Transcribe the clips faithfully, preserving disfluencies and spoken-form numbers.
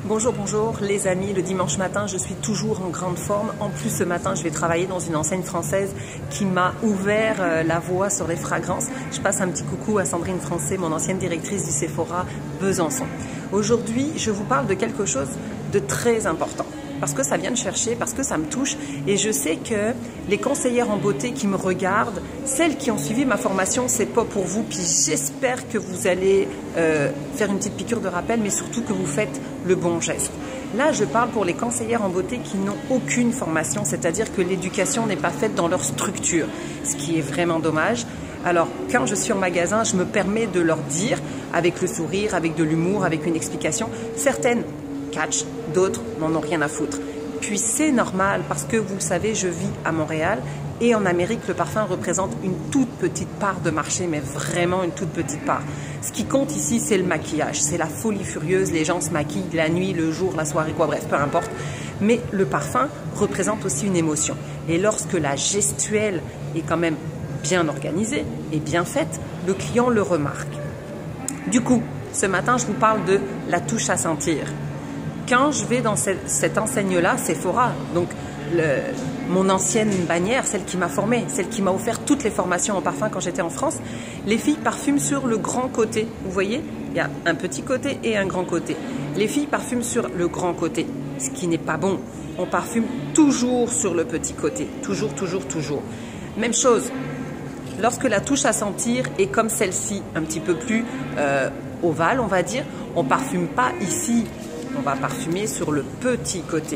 Bonjour, bonjour les amis, le dimanche matin je suis toujours en grande forme. En plus ce matin je vais travailler dans une enseigne française qui m'a ouvert euh, la voie sur les fragrances. Je passe un petit coucou à Sandrine Français, mon ancienne directrice du Sephora Besançon. Aujourd'hui je vous parle de quelque chose de très important. Parce que ça vient de chercher, parce que ça me touche et je sais que les conseillères en beauté qui me regardent, celles qui ont suivi ma formation, c'est pas pour vous, puis j'espère que vous allez euh, faire une petite piqûre de rappel, mais surtout que vous faites le bon geste. Là, je parle pour les conseillères en beauté qui n'ont aucune formation, c'est-à-dire que l'éducation n'est pas faite dans leur structure, ce qui est vraiment dommage. Alors, quand je suis en magasin, je me permets de leur dire, avec le sourire, avec de l'humour, avec une explication, certaines catch, d'autres n'en ont rien à foutre. Puis c'est normal parce que vous le savez, je vis à Montréal et en Amérique, le parfum représente une toute petite part de marché, mais vraiment une toute petite part. Ce qui compte ici, c'est le maquillage, c'est la folie furieuse, les gens se maquillent la nuit, le jour, la soirée, quoi, bref, peu importe. Mais le parfum représente aussi une émotion. Et lorsque la gestuelle est quand même bien organisée et bien faite, le client le remarque. Du coup, ce matin, je vous parle de la touche à sentir. Quand je vais dans cette, cette enseigne-là, Sephora, donc le, mon ancienne bannière, celle qui m'a formée, celle qui m'a offert toutes les formations en parfum quand j'étais en France, les filles parfument sur le grand côté. Vous voyez, il y a un petit côté et un grand côté. Les filles parfument sur le grand côté, ce qui n'est pas bon. On parfume toujours sur le petit côté, toujours, toujours, toujours. Même chose, lorsque la touche à sentir est comme celle-ci, un petit peu plus euh, ovale, on va dire, on ne parfume pas ici. On va parfumer sur le petit côté.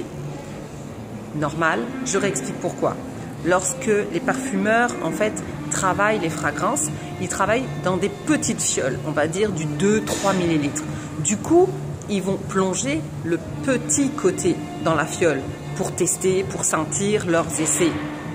Normal, je réexplique pourquoi. Lorsque les parfumeurs, en fait, travaillent les fragrances, ils travaillent dans des petites fioles, on va dire du deux à trois millilitres. Du coup, ils vont plonger le petit côté dans la fiole pour tester, pour sentir leurs essais.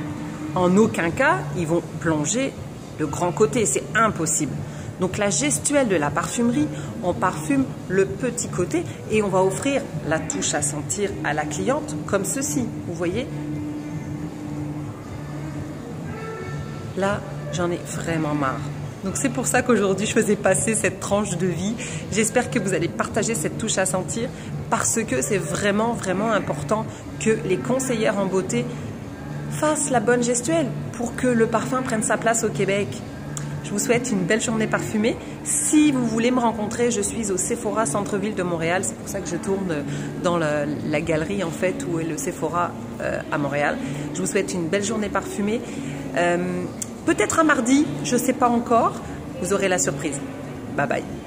En aucun cas, ils vont plonger le grand côté, c'est impossible. Donc la gestuelle de la parfumerie, on parfume le petit côté et on va offrir la touche à sentir à la cliente comme ceci, vous voyez. Là, j'en ai vraiment marre. Donc c'est pour ça qu'aujourd'hui, je faisais passer cette tranche de vie. J'espère que vous allez partager cette touche à sentir parce que c'est vraiment, vraiment important que les conseillères en beauté fassent la bonne gestuelle pour que le parfum prenne sa place au Québec. Je vous souhaite une belle journée parfumée. Si vous voulez me rencontrer, je suis au Sephora Centre-Ville de Montréal. C'est pour ça que je tourne dans la, la galerie en fait où est le Sephora euh, à Montréal. Je vous souhaite une belle journée parfumée. Euh, peut-être un mardi, je ne sais pas encore. Vous aurez la surprise. Bye bye.